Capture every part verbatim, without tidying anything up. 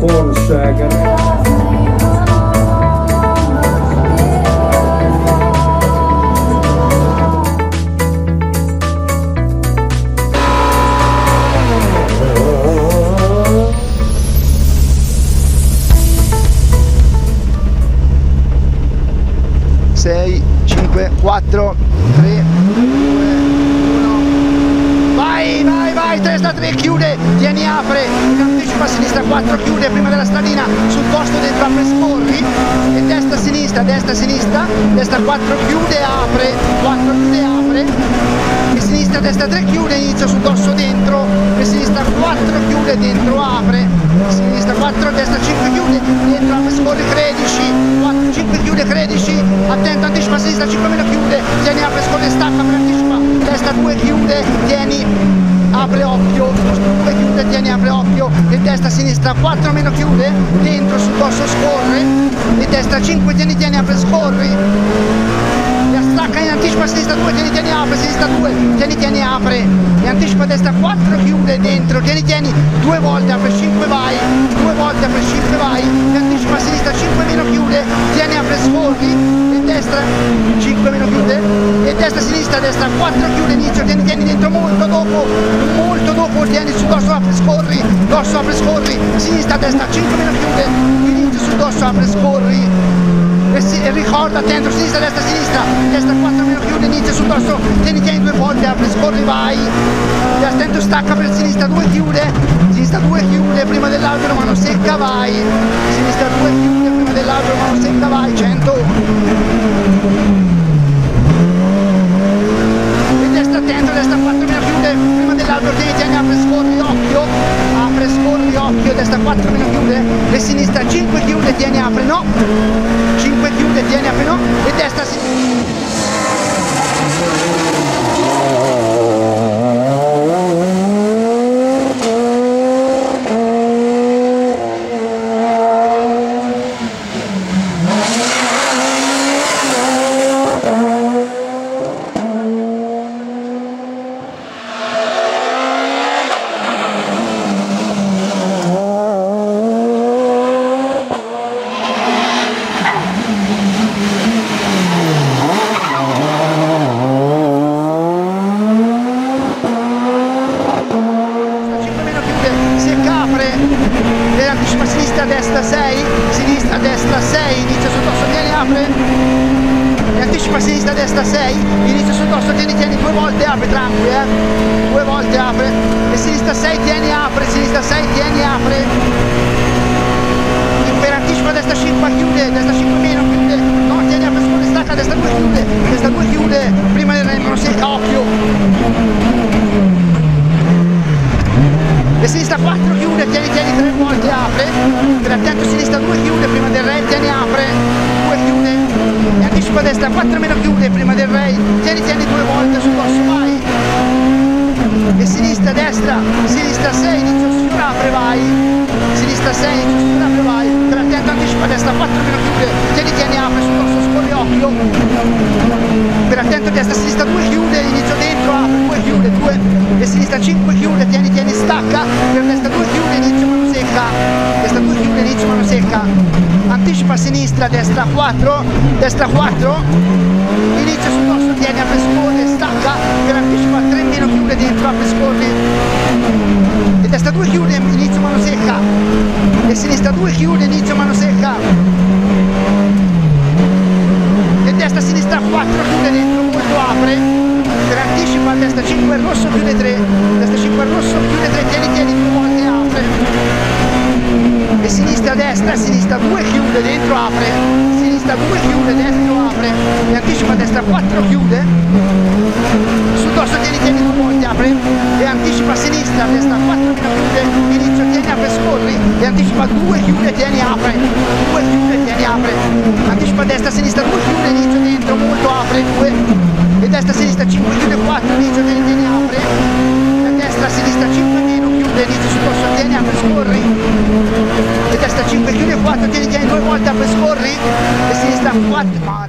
forse che sei, cinque, quattro, tre, due, uno. Vai, vai, vai, testa tre, chiude, tieni, apre, anticipa a sinistra, quattro, chiude prima della stradina, sul posto dentro, apre, scorri, e destra, sinistra, destra, sinistra, destra quattro, chiude, apre, quattro, chiude, apre, e sinistra, destra tre, chiude, inizia sul dosso dentro, e sinistra quattro, chiude, dentro, apre, sinistra quattro, destra cinque, chiude, dentro, apre, scorri, tredici, quattro, cinque, chiude, tredici, attento, anticipa a sinistra, cinque meno, chiude, tieni, apre, scorri, stacca, per anticipa, destra due, chiude, tieni, apre, occhio, due, chiude, tieni, apre, occhio, e destra, sinistra, quattro meno, chiude, dentro, sul dosso, scorre, e destra cinque, tieni, tieni, apre, scorri, e stacca, in anticipa a sinistra due, tieni, tieni, apre, sinistra due, tieni, tieni, apre, e anticipa a destra quattro, chiude, dentro, tieni, tieni, due volte, apre, cinque, vai, due volte, apre, cinque, vai, e anticipa a sinistra cinque meno, chiude, tieni, apre, scorri, e destra cinque meno, chiude, e destra, sinistra, destra quattro, chiude, inizio, tieni, tieni, dentro, molto dopo, molto dopo, tieni sul dosso, apre, scorri, dosso, apre, scorri, sinistra, destra cinque meno, chiude, inizio sul dosso, apre, scorri, e, si, e ricorda, attento, sinistra, destra, sinistra, destra quattro meno, chiude, inizia sul dosso, tieni, tieni due volte, apre, scorri, vai, e attento, stacca per sinistra due, chiude, sinistra due, chiude, prima dell'albero, mano secca, vai, sinistra due, chiude, prima dell'albero, mano secca, vai, cento, e destra, attento, destra quattro meno, chiude, prima dell'albero, tieni, tieni, apre, scorri, occhio, apre, scorri, occhio, destra quattro meno, chiude, e sinistra cinque, chiude, tieni, apre, no, cinque, chiude, tieni, apre, no, e destra, sinistra. Destra sei, sinistra, destra sei, inizia sul dosso, tieni, apre, e anticipa sinistra, destra sei, inizia sul dosso, tieni, tieni, due volte, apre, tranquilli, eh, due volte, apre, e sinistra sei, tieni, apre, sinistra sei, tieni, apre, e per anticipa destra cinque, chiude, destra cinque meno, chiude, no, tieni, apre, scorre, stacca, destra due, chiude, destra due, chiude, prima del remolo, secca, occhio, e sinistra quattro, chiude, tieni, tieni, tre volte, apre, per attento, sinistra due, chiude, prima del re, tieni, apre, due, chiude, e anticipa a destra quattro meno, chiude, prima del re, tieni, tieni, due volte, sul dosso, vai, e sinistra, destra, sinistra sei, inizio su, apre, vai, sinistra sei, inizio su, apre, vai, per attento, anticipa a destra quattro meno, chiude, tieni, tieni, apre, sul dosso, scorri, occhio, per attento, destra, sinistra due, chiude, inizio dentro, apre, due, chiude, due, e sinistra cinque, chiude, tieni, tieni, stacca, per destra due, chiude, inizio, mano secca, destra due, chiude, inizio, mano secca, anticipa a sinistra, destra quattro, destra quattro, inizio sul dosso, tieni, apre, scorri, stacca, per anticipa tre meno, chiude, dentro, apre, scorri, e destra due, chiude, inizio, mano secca, e sinistra due, chiude, inizio, mano secca, e destra, sinistra quattro, chiude, dentro, molto, apre, per anticipa a destra cinque, rosso, chiude tre, destra cinque, rosso, chiude tre, tieni, tieni, due volte, apre, e sinistra, destra, sinistra due, chiude, dentro, apre, sinistra due, chiude, dentro, apre, e anticipa a destra quattro, chiude, sul dosso, tieni, tieni, due volte, apre, e anticipa a sinistra, destra quattro, chiude, inizio, tieni, apre, scorri, e anticipa due, chiude, tieni, apre, due, chiude, tieni, apre, anticipa a destra, sinistra due, chiude, inizio, dentro, molto, apre, due, e destra, sinistra cinque, chiude quattro, inizio, tieni, tieni, apre, e destra, sinistra cinque, meno, chiude, inizio, sul dosso, tieni, apre, scorri, e destra cinque, chiude quattro, tieni, tieni, due volte, apre, scorri, e sinistra quattro, mare.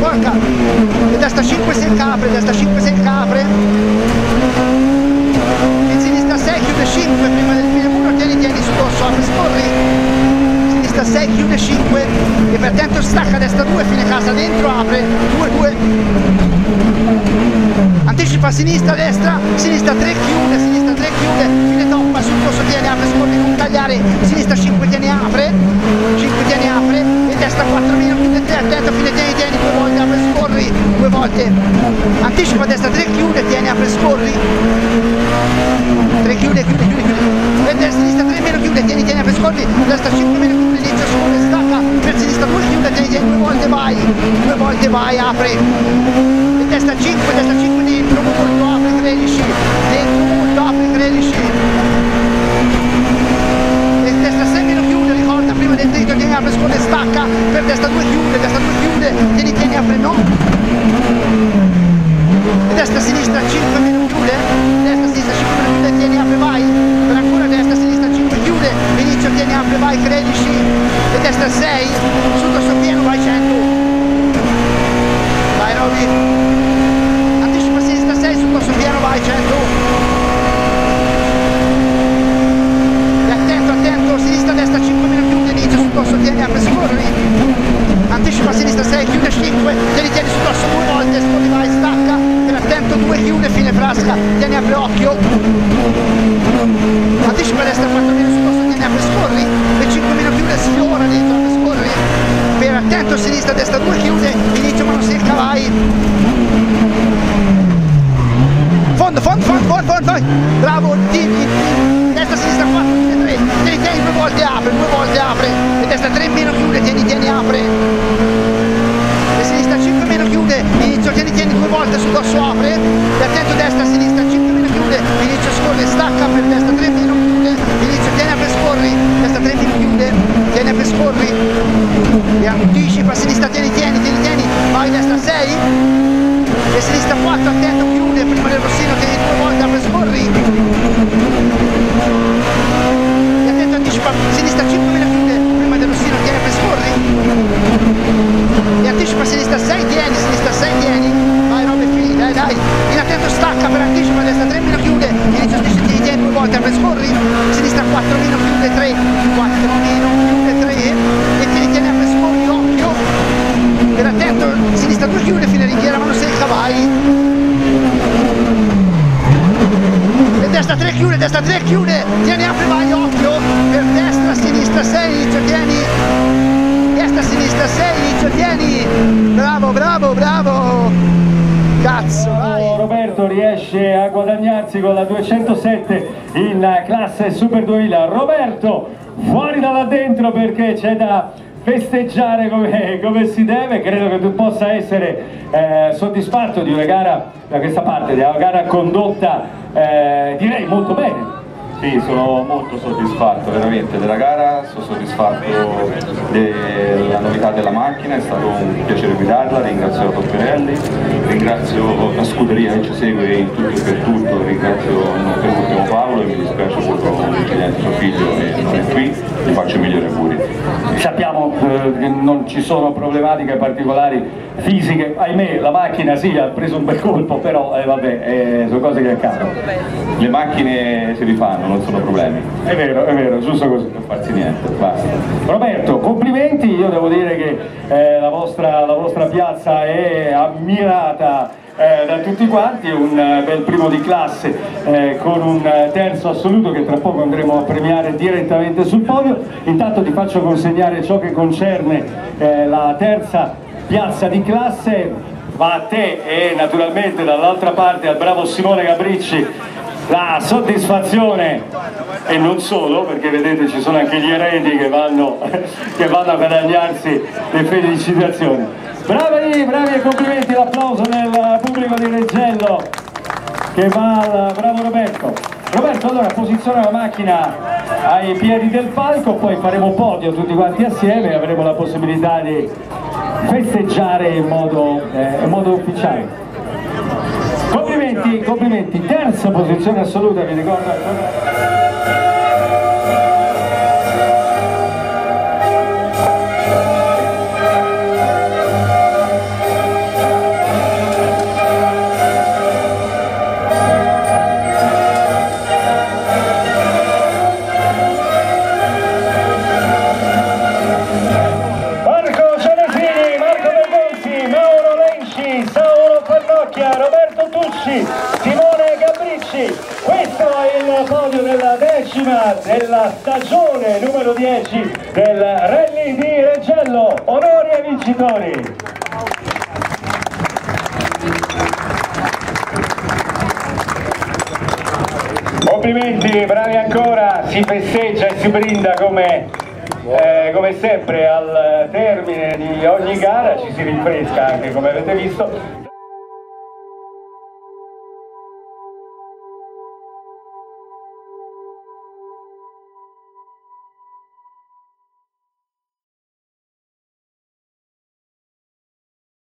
sporca, e destra cinque sei capre, destra cinque sei capre, in sinistra sei, chiude cinque, prima del fine muro, tieni, tieni su dorso, apri, scorri, sinistra sei, chiude cinque, e per attento stacca, destra due, fine casa, dentro, apre, due, due, anticipa sinistra, destra, sinistra tre, chiude, sinistra tre, chiude, fine toppa, sul corso tieni, apre, scorri, non tagliare, sinistra cinque, tieni, apre, cinque, tieni, apre, e destra quattro, meno, chiude tre, attento, fine tieni, tieni, due volte, apre, scorri, due volte, anticipa, destra tre, chiude, tieni, apre, scorri, tre, chiude, chiude, chiude, chiude, e destra, sinistra tre, meno, chiude, tieni, tieni, apre, scorri, destra cinque, meno, chiude, inizio, scorre, stacca, per sinistra due, chiude, tieni, tieni, due volte, vai, due volte, vai, apre, e destra cinque, destra cinque, dentro, molto, apri, tredici, dentro, molto, apri, tredici, e destra sei, meno, chiude, ricorda, prima del dritto, tieni, apre, scorre, stacca, per destra due, chiude, destra due, chiude, tieni, tieni, apre, no, e destra, sinistra, cinque, meno, chiude, destra, sinistra, cinque, meno, chiude, tieni, apre, vai, per ancora destra, sinistra, cinque, chiude, inizio, tieni, apre, vai, tredici, e destra sei, sul dorso pieno, vai, cento, vai, Roby, anticipa sinistra sei, sul corso pieno, vai, cento, e attento, attento, sinistra, destra, cinque, meno, chiude, inizio, sul corso tieni, apre, scorri, anticipa sinistra sei, chiude cinque, tieni, tieni, sul corso due volte, scorri, vai, stacca, per attento, due, chiude, fine frasca, tieni, apre, occhio, anticipa destra quattro, meno, sul corso tieni, apre, scorri, e cinque, meno, chiude, sfiora, dentro, apre, scorri, per attento, sinistra, destra due, chiude, inizio, mano secca, vai, fondo, fondo, fondo, fondo, fondo, vai, bravo, tiri, destra, sinistra quattro, tre, tieni, tieni, due volte, apre, due volte, apre, e destra tre, meno, chiude, tieni, tieni, apre, e sinistra cinque, meno, chiude, inizio, tieni, tieni, due volte, sul dorso, apre, e attento, destra, sinistra, cinque, meno, chiude, inizio, scorre, stacca, per destra tre, meno, chiude, inizio, tieni, apre, scorri, destra tre, meno, chiude, tieni, apre, scorri, e anticipa, sinistra, tieni, tieni, tieni, tieni, vai, destra sei, e sinistra quattro, attento, chiude, prima del rossino, tieni due volte, apre, scorri, e attento, anticipa, sinistra cinque, meno, chiude, prima del rossino, tieni, apre, scorri, e anticipa, sinistra sei, tieni, sinistra sei, tieni, vai, robe fini, dai, dai, in attento, stacca, per anticipa, destra tre, meno, chiude, inizio, striscia, tieni, tieni, due volte, apre, scorri, sinistra quattro, meno, chiude, tre, quattro, meno, chiude, tre, e tieni, tieni, apre, scorri, occhio, per attento, sinistra due, chiude, fine ringhiera, mano secca, vai, e destra tre, chiude, destra tre, chiude, tieni, apre, vai, occhio, per destra, sinistra sei, inizio, tieni, destra, sinistra sei, inizio, tieni, bravo, bravo, bravo, cazzo, vai. Roberto riesce a guadagnarsi con la duecentosette in classe Super duemila. Roberto, fuori da là dentro perché c'è da festeggiare come, come si deve. Credo che tu possa essere eh, soddisfatto di una gara, da questa parte, di una gara condotta eh, direi molto bene. Sì, sono molto soddisfatto veramente della gara, sono soddisfatto della novità della macchina, è stato un piacere guidarla, ringrazio la Topperelli, ringrazio la scuderia che ci segue in tutto e per tutto, ringrazio per ultimo Paolo e mi dispiace purtroppo l'incidente, suo figlio che non è qui, gli faccio i migliori auguri. Sappiamo eh, che non ci sono problematiche particolari fisiche, ahimè la macchina sì ha preso un bel colpo, però eh, vabbè, eh, sono cose che accadono. Le macchine si rifanno, non sono problemi. È vero, è vero, giusto così. Non farsi niente, basta. Roberto, complimenti, io devo dire che eh, la, vostra, la vostra piazza è ammirata eh, da tutti quanti, un eh, bel primo di classe eh, con un eh, terzo assoluto che tra poco andremo a premiare direttamente sul podio. Intanto ti faccio consegnare ciò che concerne eh, la terza piazza di classe, va a te e naturalmente dall'altra parte al bravo Simone Gabricci la soddisfazione, e non solo, perché vedete ci sono anche gli eredi che vanno, che vanno a guadagnarsi le felicitazioni. Bravi, bravi e complimenti, l'applauso del pubblico di Reggello che va al bravo Roberto. Roberto, allora posiziona la macchina ai piedi del palco, poi faremo podio tutti quanti assieme e avremo la possibilità di festeggiare in modo, eh, in modo ufficiale. Complimenti, complimenti, terza posizione assoluta, vi ricordo. Roberto Tucci, Simone Gabricci. Questo è il podio della decima della stagione numero dieci del Rally di Reggello. Onori ai vincitori! Complimenti, bravi ancora, si festeggia e si brinda come, eh, come sempre al termine di ogni gara, ci si rinfresca anche come avete visto.